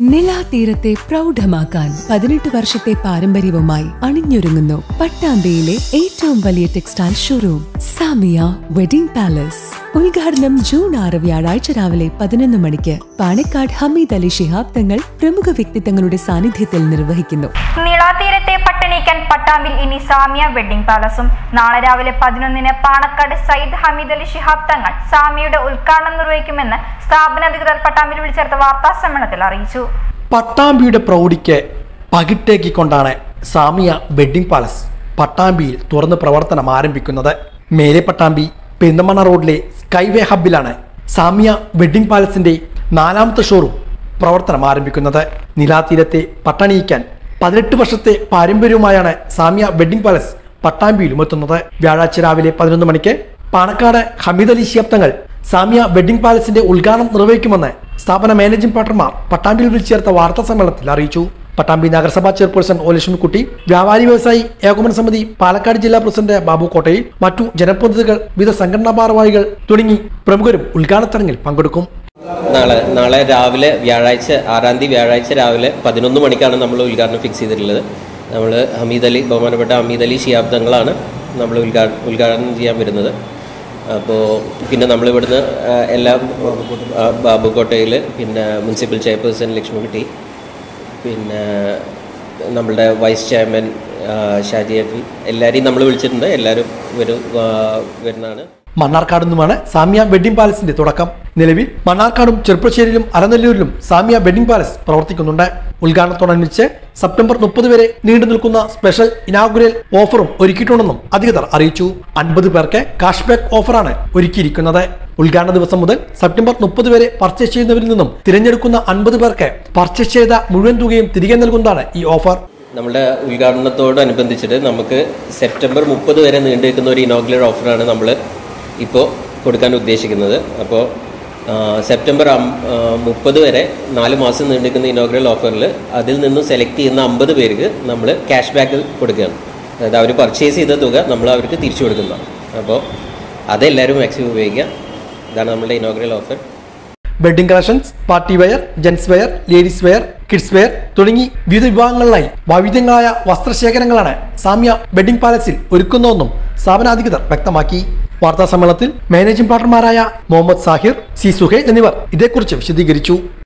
നിലാതീരത്തെ പ്രൗഢമാക്കാൻ 18 വർഷത്തെ പാരമ്പര്യവുമായി അണിഞ്ഞൊരുങ്ങുന്നു പട്ടാമ്പിയിലെ ഏറ്റവും വലിയ textile showroom Samiya wedding palace. ഉദ്ഘാടനം ജൂൺ 6 വ്യാഴാഴ്ച രാവിലെ 11 മണിക്ക് പാണക്കാട് ഹമീദ് അലി ശിഹാബ് തങ്ങൾ പ്രമുഖ വ്യക്തിത്വങ്ങളുടെ സാന്നിധ്യത്തിൽ നിർവഹിക്കുന്നു. നിലാതീരത്തെ പട്ടണിക്കാൻ പട്ടാമ്പിൽ ഇനി സാമിയ വെഡിംഗ് പാലസും. നാളെ രാവിലെ 11-ന് പാണക്കാട് സയ്യിദ് ഹമീദ് അലി ശിഹാബ് തങ്ങൾ സാമിയയുടെ ഉദ്ഘാടനം നിർവഹിക്കുമെന്ന് സ്ഥാപന അധികൃതർ പട്ടാമ്പിൽ വിളിച്ചേർത്ത വാർത്താ സമ്മേളനത്തിൽ അറിയിച്ചു. പട്ടാമ്പിയുടെ പ്രൗഢിക്ക് പകിട്ടേക്കിക്കൊണ്ടാണ് സാമിയ വെഡിംഗ് പാലസ് പട്ടാമ്പിയിൽ തുറന്ന് പ്രവർത്തനം ആരംഭിക്കുന്നത്. മേലെ പട്ടാമ്പി പെരുന്തമണ്ണ റോഡിലെ സ്കൈവേ ഹബിലാണ് സാമിയ വെഡിംഗ് പാലസിന്റെ 4ാമത്തെ ഷോറൂം പ്രവർത്തനം ആരംഭിക്കുന്നത്. നിലാതീരത്തെ പട്ടണിയിക്കാൻ 18 വർഷത്തെ പാരമ്പര്യവുമായാണ് സാമിയ വെഡിംഗ് പാലസ് പട്ടാമ്പിയിലും എത്തുന്നത്. വ്യാഴാഴ്ച രാവിലെ 11 മണിക്ക് പാണക്കാട് ഹമീദ് അലി ശിഹാബ് തങ്ങൾ സാമിയ വെഡിംഗ് പാലസിന്റെ ഉദ്ഘാടനം നിർവഹിക്കുമെന്ന് സ്ഥാപന മാനേജിംഗ് പാർട്ണർമാർ പട്ടാമ്പിയിൽ വിളിച്ചേർത്ത വാർത്താ സമ്മേളനത്തിൽ അറിയിച്ചു. പട്ടാമ്പി നഗരസഭാ ചെയർപേഴ്സൺ ഒ ലക്ഷ്മിക്കുട്ടി, വ്യാപാരി വ്യവസായി ഏകോപന സമിതി പാലക്കാട് ജില്ലാ പ്രസിഡന്റ് ബാബു കോട്ടയിൽ, മറ്റു ജനപ്രതിനിധികൾ, വിവിധ സംഘടനാ ഭാരവാഹികൾ തുടങ്ങി പ്രമുഖരും ഉദ്ഘാടന ചടങ്ങിൽ പങ്കെടുക്കും. നാളെ രാവിലെ വ്യാഴാഴ്ച വ്യാഴാഴ്ച രാവിലെ 11 മണിക്കാണ് നമ്മൾ ഉദ്ഘാടനം ഫിക്സ് ചെയ്തിട്ടുള്ളത്. നമ്മൾ ബഹുമാനപ്പെട്ട ഹമീദ് അലി ശിഹാബ് തങ്ങളാണ് നമ്മൾ ഉദ്ഘാടനം ചെയ്യാൻ വരുന്നത്. അപ്പോൾ പിന്നെ നമ്മളിവിടുന്ന് എല്ലാം ബാബു കോട്ടയിൽ, പിന്നെ മുനിസിപ്പൽ ചെയർപേഴ്സൺ ലക്ഷ്മിക്കുട്ടി, പിന്നെ നമ്മളുടെ വൈസ് ചെയർമാൻ ഷാജിയേട്ടൻ, എല്ലാവരെയും നമ്മൾ വിളിച്ചിട്ടുണ്ട്. എല്ലാവരും വരുന്നതാണ്. മണ്ണാർക്കാട് നിന്നുമാണ് സാമിയ വെഡിംഗ് പാലസിന്റെ തുടക്കം. നിലവിൽ മണ്ണാർക്കാടും ചെറുപ്പശ്ശേരിയിലും അരനെല്ലൂരിലും സാമിയ വെഡിംഗ് പാലസ് പ്രവർത്തിക്കുന്നുണ്ട്. ഉദ്ഘാടനത്തോടനുബന്ധിച്ച് സെപ്റ്റംബർ 30 വരെ നീണ്ടു നിൽക്കുന്ന സ്പെഷ്യൽ ഇനാഗുറൽ ഓഫറും ഒരുക്കിയിട്ടുണ്ടെന്നും അധികൃതർ അറിയിച്ചു. 50 പേർക്ക് കാഷ് ബാക്ക് ഓഫറാണ് ഒരുക്കിയിരിക്കുന്നത്. ഉദ്ഘാടന ദിവസം മുതൽ സെപ്റ്റംബർ 30 വരെ പർച്ചേസ് ചെയ്യുന്നവരിൽ നിന്നും തിരഞ്ഞെടുക്കുന്ന 50 പേർക്ക് പർച്ചേസ് ചെയ്ത മുഴുവൻ തുകയും തിരികെ നൽകുന്നതാണ് ഈ ഓഫർ. നമ്മുടെ ഉദ്ഘാടനത്തോടനുബന്ധിച്ചിട്ട് നമുക്ക് സെപ്റ്റംബർ 30 വരെ നീണ്ടു നിൽക്കുന്ന ഒരു ഇനോഗുലർ ഓഫറാണ് നമ്മൾ ഇപ്പോൾ കൊടുക്കാൻ ഉദ്ദേശിക്കുന്നത്. അപ്പോൾ സെപ്റ്റംബർ 30 വരെ 4 മാസം നീണ്ടിരിക്കുന്ന ഇനോഗ്രൽ ഓഫറിൽ അതിൽ നിന്നും സെലക്ട് ചെയ്യുന്ന 50 പേർക്ക് നമ്മൾ ക്യാഷ് ബാക്ക് കൊടുക്കുകയാണ്. അതായത് അവർ പർച്ചേസ് ചെയ്ത തുക നമ്മൾ അവർക്ക് തിരിച്ചു കൊടുക്കുന്നതാണ്. അപ്പോൾ അതെല്ലാവരും മാക്സിമം ഉപയോഗിക്കുക. ഇതാണ് നമ്മുടെ inaugural offer. Wedding collections, party wear, gents wear, ladies wear, kids wear തുടങ്ങി വിവിധ വിഭാഗങ്ങളിലായി വൈവിധ്യങ്ങളായ വസ്ത്രശേഖരങ്ങളാണ് സാമിയ വെഡിംഗ് പാലസിൽ ഒരുക്കുന്നതെന്നും സ്ഥാപനാധികൃതർ വ്യക്തമാക്കി. വാർത്താ സമ്മേളനത്തിൽ മാനേജിംഗ് പാർട്ണർമാരായ മുഹമ്മദ് സാഹിർ, സി സുഹൈൽ എന്നിവർ ഇതേക്കുറിച്ച് വിശദീകരിച്ചു.